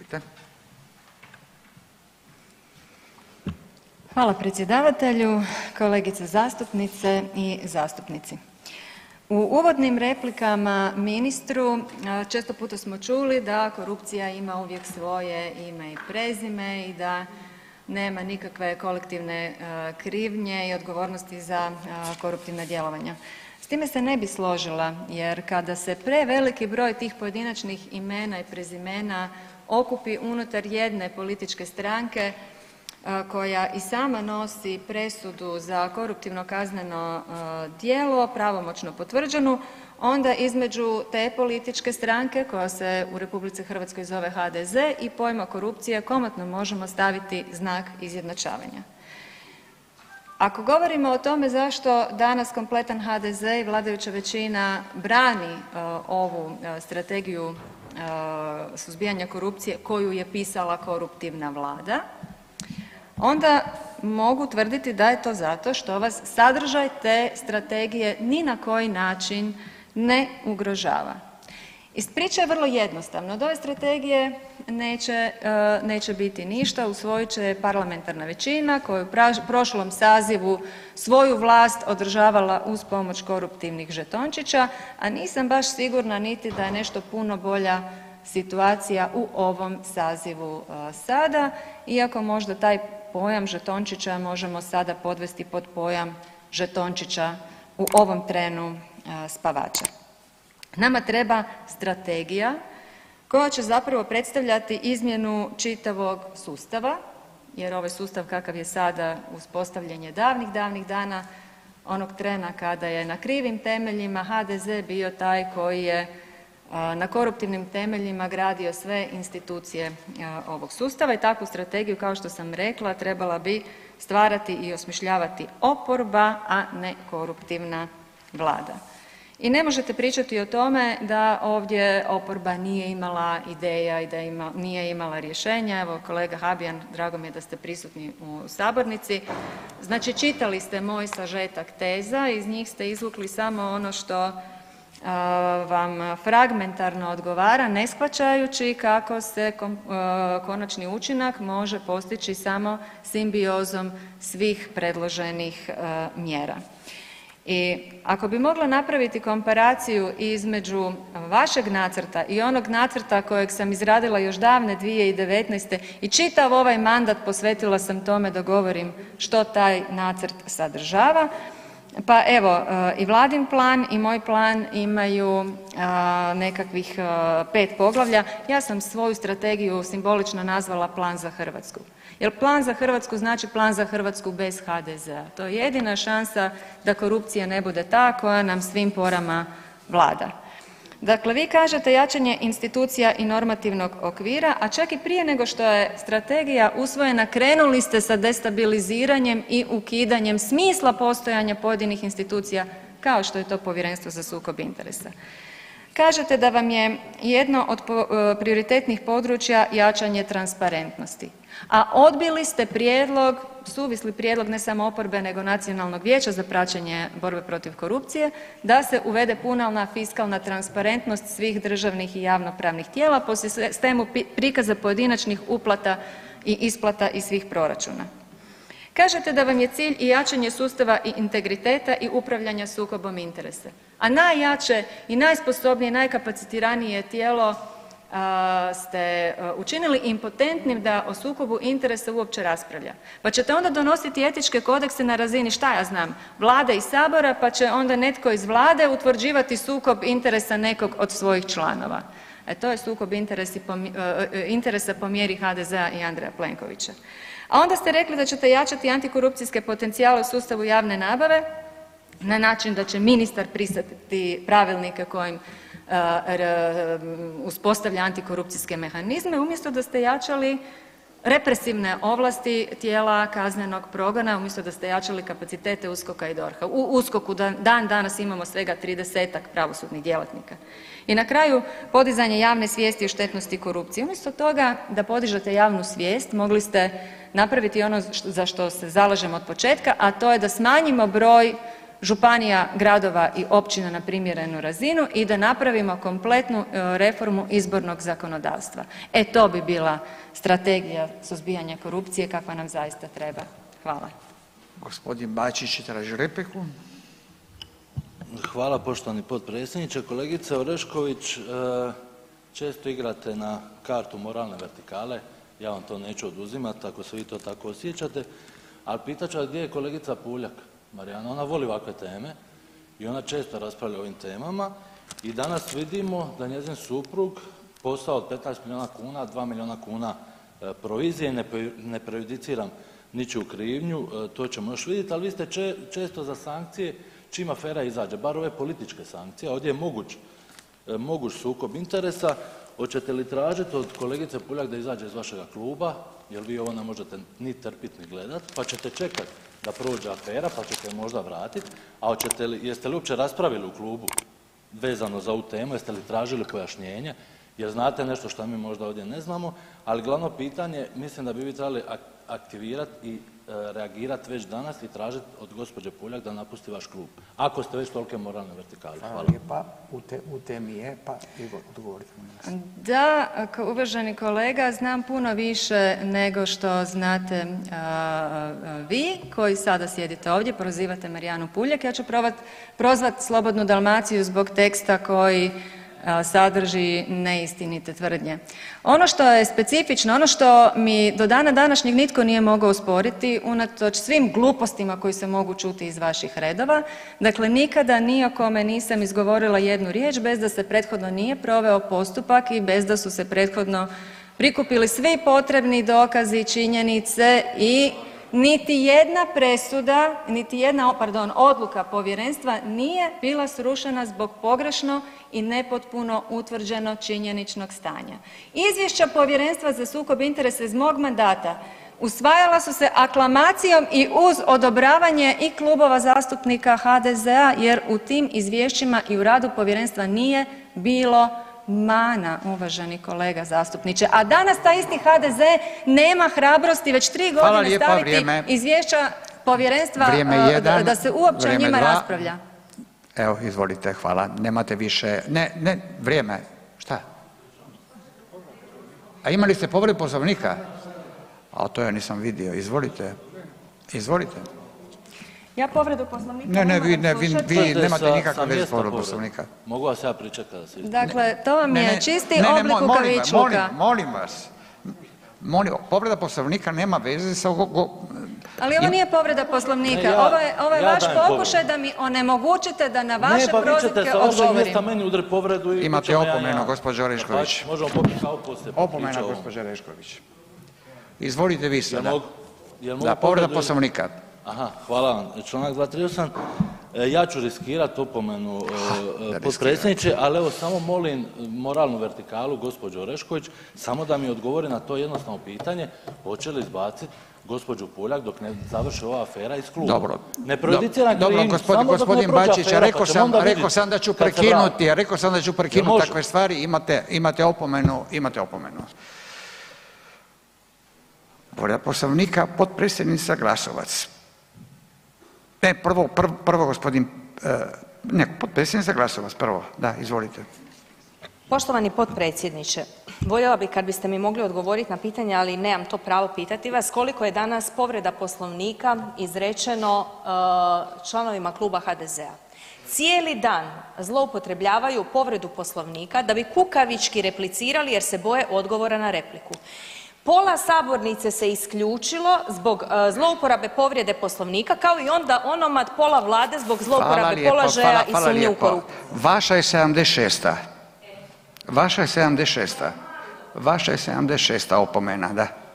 Izvolite. Hvala predsjedavatelju, kolegice zastupnice i zastupnici. U uvodnim replikama ministru često puta smo čuli da korupcija ima uvijek svoje ime i prezime i da nema nikakve kolektivne krivnje i odgovornosti za koruptivna djelovanja. S time se ne bi složila jer kada se preveliki broj tih pojedinačnih imena i prezimena okupi unutar jedne političke stranke koja i sama nosi presudu za koruptivno kazneno djelo pravomoćno potvrđenu, onda između te političke stranke koja se u RH zove HDZ i pojma korupcije komotno možemo staviti znak izjednačavanja. Ako govorimo o tome zašto danas kompletan HDZ i vladajuća većina brani ovu strategiju suzbijanja korupcije koju je pisala koruptivna vlada, onda mogu tvrditi da je to zato što vas sadržaj te strategije ni na koji način ne ugrožava. Priča je vrlo jednostavna, od ove strategije neće biti ništa, usvojit će parlamentarna većina koja je u prošlom sazivu svoju vlast održavala uz pomoć koruptivnih žetončića, a nisam baš sigurna niti da je nešto puno bolja situacija u ovom sazivu sada, iako možda taj pojam žetončića možemo sada podvesti pod pojam žetončića u ovom trenu spavača. Nama treba strategija koja će zapravo predstavljati izmjenu čitavog sustava jer ovaj sustav kakav je sada uspostavljen je davnih, davnih dana, onog trena kada je na krivim temeljima HDZ bio taj koji je na koruptivnim temeljima gradio sve institucije ovog sustava i takvu strategiju kao što sam rekla trebala bi stvarati i osmišljavati oporba, a ne koruptivna vlada. I ne možete pričati o tome da ovdje oporba nije imala ideja i da nije imala rješenja. Evo kolega Habijan, drago mi je da ste prisutni u sabornici. Znači čitali ste moj sažetak teza, iz njih ste izvukli samo ono što vam fragmentarno odgovara ne shvaćajući kako se konačni učinak može postići samo simbiozom svih predloženih mjera. I ako bi mogla napraviti komparaciju između vašeg nacrta i onog nacrta kojeg sam izradila još davne 2019. i čitav ovaj mandat posvetila sam tome da govorim što taj nacrt sadržava, pa evo i Vladin plan i moj plan imaju nekakvih 5 poglavlja. Ja sam svoju strategiju simbolično nazvala Plan za Hrvatsku. Jer plan za Hrvatsku znači plan za Hrvatsku bez HDZ-a. To je jedina šansa da korupcija ne bude ta koja nam svim porama vlada. Dakle, vi kažete jačanje institucija i normativnog okvira, a čak i prije nego što je strategija usvojena krenuli ste sa destabiliziranjem i ukidanjem smisla postojanja pojedinih institucija kao što je to Povjerenstvo za sukob interesa. Kažete da vam je jedno od prioritetnih područja jačanje transparentnosti, a odbili ste prijedlog, suvisli prijedlog ne samo oporbe nego Nacionalnog vijeća za praćenje borbe protiv korupcije da se uvede puna fiskalna transparentnost svih državnih i javnopravnih tijela po sistemu prikaza pojedinačnih uplata i isplata iz svih proračuna. Kažete da vam je cilj i jačanje sustava i integriteta i upravljanja sukobom interesa, a najjače i najsposobnije i najkapacitiranije tijelo ste učinili impotentnim da o sukobu interesa uopće raspravlja. Pa ćete onda donositi etičke kodekse na razini, šta ja znam, Vlade i Sabora, pa će onda netko iz Vlade utvrđivati sukob interesa nekog od svojih članova. To je sukob interesa po mjeri HDZ-a i Andreja Plenkovića. A onda ste rekli da ćete jačati antikorupcijske potencijale u sustavu javne nabave na način da će ministar pisati pravilnike kojim uspostavlja antikorupcijske mehanizme umjesto da ste jačali represivne ovlasti tijela kaznenog progona, umjesto da ste jačali kapacitete USKOK-a i DORH-a. U USKOK-u dan danas imamo svega 30-ak pravosudnih djelatnika. I na kraju podizanje javne svijesti o štetnosti korupcije. Umjesto toga da podižete javnu svijest mogli ste napraviti ono za što se zalažemo od početka, a to je da smanjimo broj županija, gradova i općina na primjerenu razinu i da napravimo kompletnu reformu izbornog zakonodavstva. E to bi bila strategija suzbijanja korupcije kakva nam zaista treba. Hvala. Gospodin Bačić traži repliku. Hvala poštovani potpredsjedniče. Kolegice Orešković, često igrate na kartu moralne vertikale, ja vam to neću oduzimati ako se vi to tako osjećate, ali pitat ću vas gdje je kolegica Puljak Marijana, ona voli ovakve teme i ona često raspravlja o ovim temama i danas vidimo da njezin suprug posao od 15 milijuna kuna, 2 milijuna kuna provizije, ne prejudiciram ničiju krivnju, to ćemo još vidjeti, ali vi ste često za sankcije čim afera izađe, bar ove političke sankcije, a ovdje je moguć sukob interesa. Hoćete li tražiti od kolegice Puljak da izađe iz vašega kluba, jer vi ovo ne možete ni trpiti ni gledati, pa ćete čekati da prođe afera, pa ćete je možda vratiti, a jeste li uopće raspravili u klubu vezano za ovu temu, jeste li tražili pojašnjenje, jer znate nešto što mi možda ovdje ne znamo, ali glavno pitanje, mislim da bi vi trebali aktivirati i reagirati već danas i tražiti od gospođe Puljak da napusti vaš klub, ako ste već tolike moralne vertikale. Hvala. Lijepa, u temi je, pa odgovorite. Da, uvaženi kolega, znam puno više nego što znate vi koji sada sjedite ovdje, prozivate Marijanu Puljak. Ja ću prozvat Slobodnu Dalmaciju zbog teksta koji sadrži neistinite tvrdnje. Ono što je specifično, ono što mi do dana današnjeg nitko nije mogao osporiti unatoč svim glupostima koji se mogu čuti iz vaših redova, dakle nikada ni o kome nisam izgovorila jednu riječ bez da se prethodno nije proveo postupak i bez da su se prethodno prikupili svi potrebni dokazi, činjenice i niti jedna presuda, odluka povjerenstva nije bila srušena zbog pogrešno i nepotpuno utvrđeno činjeničnog stanja. Izvješća Povjerenstva za sukob interesa iz mog mandata usvajala su se aklamacijom i uz odobravanje i klubova zastupnika HDZ-a jer u tim izvješćima i u radu povjerenstva nije bilo mana, uvaženi kolega zastupniče. A danas taj isti HDZ nema hrabrosti već 3 godine staviti izvješća povjerenstva da se uopće o njima raspravlja. Evo, izvolite, hvala. Nemate više, vrijeme. Šta? A imali ste povredu Poslovnika? A to ja nisam vidio. Izvolite. Ja povredu Poslovnika vi nemate nikakve veze s povredom Poslovnika. Mogu vas ja pričekati da se... Dakle, to vam je čisti oblik kukavičluka. Molim vas. Povreda Poslovnika nema veze sa... Ali ovo nije povreda Poslovnika, ovo je vaš pokušaj da mi onemogućite da na vaše prozivke odgovorim. Imate opomenu, gospođo Orešković. Možemo popiti kao poslije. Opomena, gospođo Orešković. Izvolite vi sada. Da, povreda Poslovnika. Aha, hvala vam. Članak 238. Ja ću riskirati opomenu potpredsjedniče, ali evo samo molim moralnu vertikalu gospođu Orešković samo da mi odgovori na to jednostavno pitanje, hoće li izbaciti gospođu Puljak dok ne završi ova afera iz kluba. Dobro. Ne prejudiciram krivnju, samo dok ne gospodin prođe Bačić, afera, pa ćemo onda vidjeti. rekao sam da ću prekinuti takve stvari, imate opomenu. Povreda Poslovnika, potpredsjednica Glasovac. Ne, prvo gospodin, potpredsjednica Glasovac, prvo, da, izvolite. Poštovani potpredsjedniče, voljela bih kad biste mi mogli odgovoriti na pitanje, ali nemam to pravo pitati vas, koliko je danas povreda Poslovnika izrečeno članovima Kluba HDZ-a. Cijeli dan zloupotrebljavaju povredu Poslovnika da bi kukavički replicirali jer se boje odgovora na repliku. Pola sabornice se isključilo zbog zlouporabe povrede Poslovnika, kao i onda onomad pola vlade zbog zlouporabe položaja i sumnje u korupciju. Vaša je 76. Vaša je 76. opomena, da.